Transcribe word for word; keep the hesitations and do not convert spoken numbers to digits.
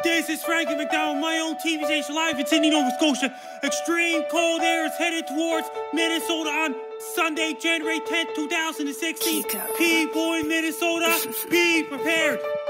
This is Frankie McDowell, my own T V station live in Sydney, Nova Scotia. Extreme cold air is headed towards Minnesota on Sunday, January tenth, two thousand sixteen. People in Minnesota, be prepared.